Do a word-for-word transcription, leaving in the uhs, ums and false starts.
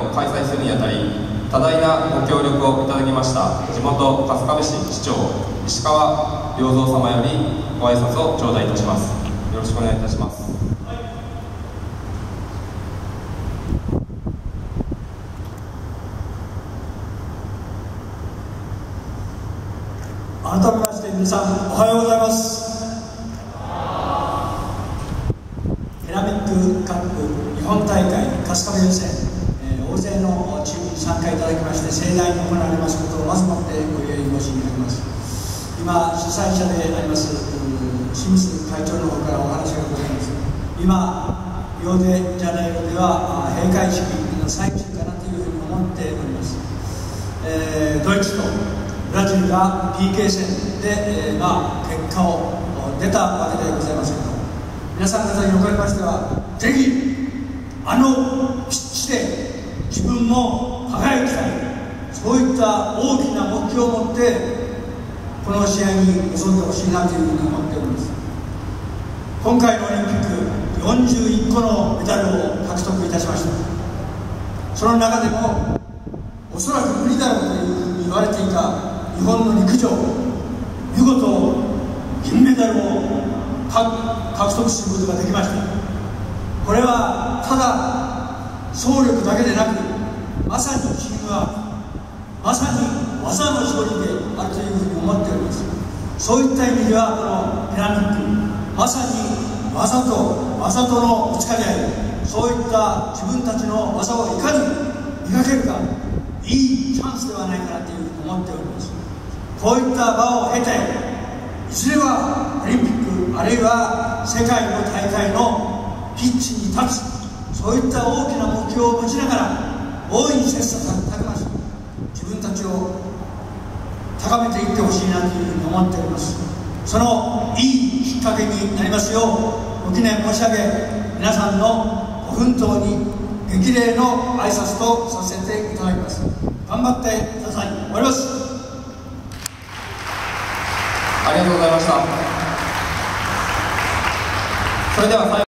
を開催するにあたり、多大なご協力をいただきました地元春日部市市長石川良三様よりご挨拶を頂戴いたします。よろしくお願いいたします。 改めまして皆さんおはようございます。セラミックカップ日本大会春日部予選、えー、大勢のチームに参加いただきまして盛大に行われますことをまずもってご祝い申し上げます。今主催者であります清水会長の方からお話がございます。今リオデジャネイロでは閉会式の最中かなというふうに思っております。えー、ドイツとブラジルが ピーケー 戦で、えーまあ、結果を出たわけでございますけど、皆さん方におかれましてはぜひあのピッチで自分も輝きたい、そういった大きな目標を持ってこの試合に臨んでほしいなというふうに思っております。今回のオリンピックよんじゅういっこのメダルを獲得いたしました。その中でもおそらく無理だろうというふうに言われていた日本の陸上、見事銀メダルを獲得することができました。これはただ総力だけでなく、まさにチームワーク、まさに技の勝利であるというふうに思っております。そういった意味ではこのピラミック、まさに技と技とのぶつかり合い、そういった自分たちの技をいかに磨けるか、いいチャンスではないかなというふうに思っております。こういった場を経て、いずれはオリンピックあるいは世界の大会のピッチに立つ、そういった大きな目標を持ちながら大いに切磋琢磨し自分たちを高めていってほしいなというふうに思っております。そのいいきっかけになりますようご記念申し上げ、皆さんのご奮闘に激励の挨拶とさせていただきます。頑張ってください。終わります。 ありがとうございました。それでは最後